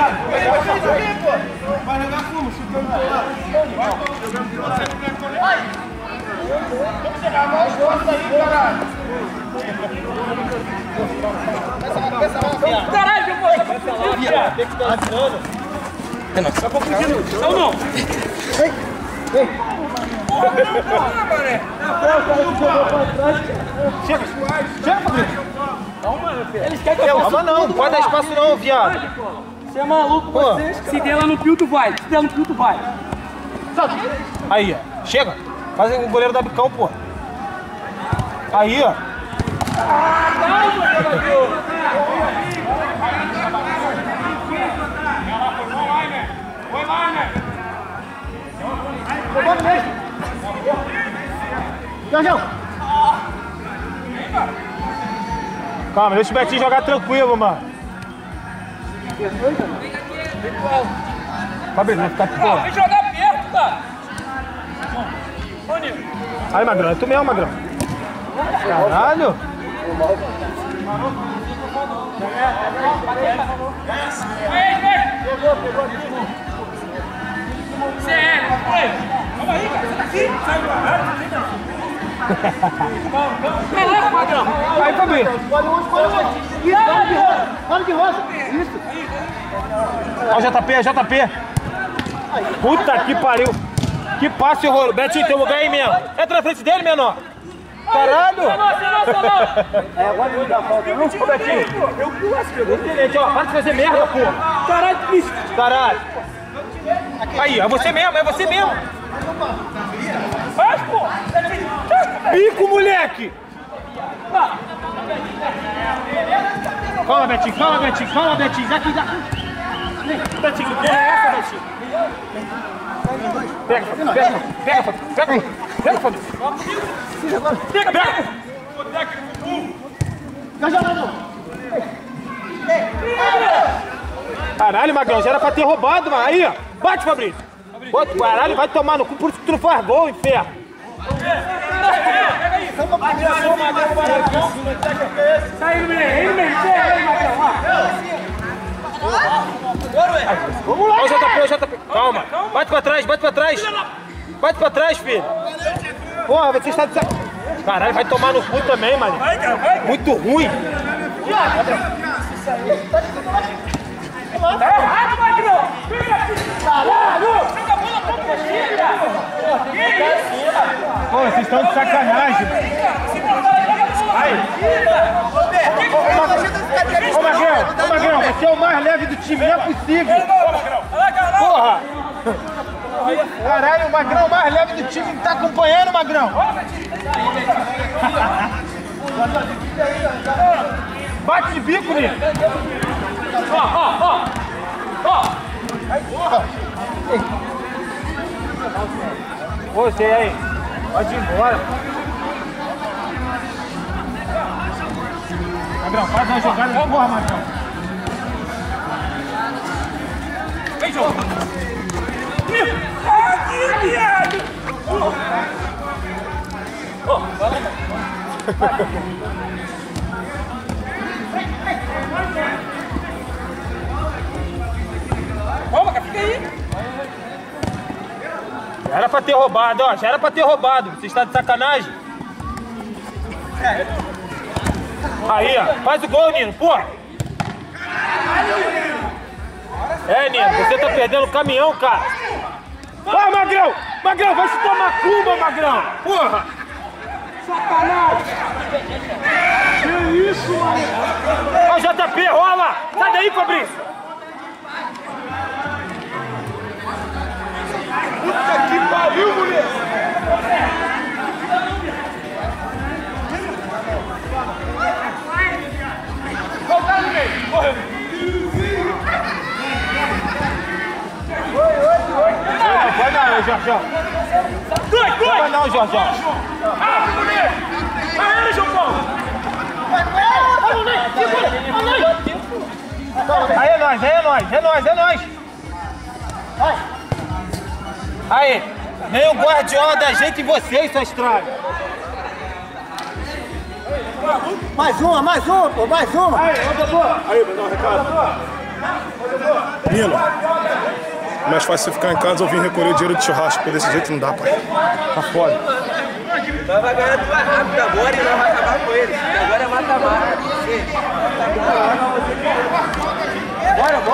Vai jogar como? Chutando pro lado. Vamos chegar mais forte aí, caralho. Caralho, meu povo, tem que estar ensinando. Tá confundindo. Não, não. Vem. Porra, mané. Chega, Fabrício. Calma, meu filho. Eles querem que eu faça não, pode dar espaço não, viado. Você é maluco, vocês, cara. Se der lá no pio, tu vai. Se der no pio, tu vai. Aí, ó. Chega. Faz o goleiro da bicão, pô. Aí, ó. Calma, jogador. Foi lá, né? Foi lá mesmo. Jorjão. Calma, deixa o Betinho jogar tranquilo, mano. Fabrício, vai ficar pior. Vem jogar perto, cara. Aí, Magrão, é tu mesmo, Magrão. Caralho. Pegou. Sério, calma aí, cara. Você tá aqui? Sai do ar. Beleza, Magrão. Aí, Fabrício. Escolhe um. Isso, de rosa. Isso. Olha o JP. Puta que pariu. Que passe horroroso. Betinho, tem um lugar aí mesmo. Entra na frente dele, menor. Caralho. Não. É, agora não dá falta, não? Ô, Betinho. Eu excelente, ó. Para de fazer merda, porra. Caralho, que isso. Caralho. Aí, é você mesmo. Faz, pô. Pico, moleque. Calma, Betinho. Daqui. Betinho, que porra é essa, Betinho? Pega, Fabrício. Pega. Caralho, Magrão, já era pra ter roubado, mano. Aí, ó. Bate, Fabrício. Caralho, vai tomar no cu, por isso que tu não faz gol, inferno. Sai no meio, vamos lá, o JP. Calma. Bate pra trás, filho. Porra, você está de sac... Caralho, vai tomar no cu também, mano. Muito ruim. Tá errado, Magrão. Caralho. Joga a bola pra mochila. Que isso? Pô, vocês estão de sacanagem. Aí. Ô, Magrão, você é o mais leve do time, não é possível. Porra. Caralho, o Magrão mais leve do time que tá acompanhando, Magrão. Bate de bico, nele. Ó. Aí, porra. Você aí, pode ir embora. Magrão, faz uma jogada de porra, Magrão. Vem, João. Aqui, viado! Vai lá, calma, cara, fica aí! Já era pra ter roubado, ó. Você está de sacanagem? Aí, ó. Faz o gol, Nino, porra! É, Nino, você tá perdendo o caminhão, cara! Vai, Magrão! Vai se tomar Cuba, Magrão! Porra! Sacanagem! Que isso, mano? Ó, JP, rola! Sai daí, Fabrício! Puta que pariu, mulher! Voltar no meio! Correndo! Vai não, Jorjão. Vai não, Jorjão. Ah, mulher! Vai ele, João Paulo! Aí é nóis. Aí, nem o Guardiola dá jeito em vocês, sua estrada. Mais uma, pô, mais uma. Aí, mandar um recado. Nilo, mais fácil você ficar em casa ou vir recolher dinheiro de churrasco, porque desse jeito não dá, pai. Tá foda. Nós vai ganhar tudo mais rápido agora e nós vamos acabar com eles. Agora é mata-mata.